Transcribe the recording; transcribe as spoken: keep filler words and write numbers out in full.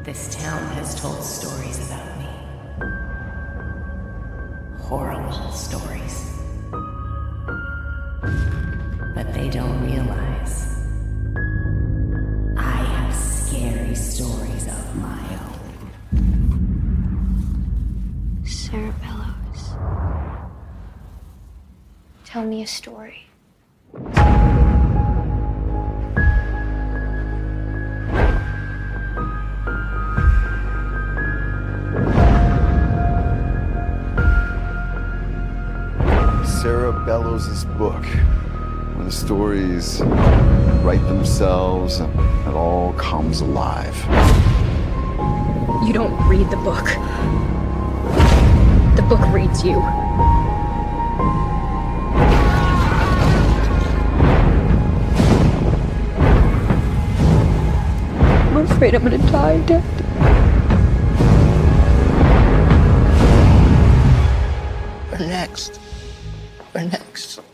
This town has told stories about me. Horrible stories. But they don't realize I have scary stories of my own. Sarah Bellows. Tell me a story. Sarah Bellows' book, where the stories write themselves and it all comes alive. You don't read the book. The book reads you. I'm afraid I'm gonna die dead. We're next. We're next.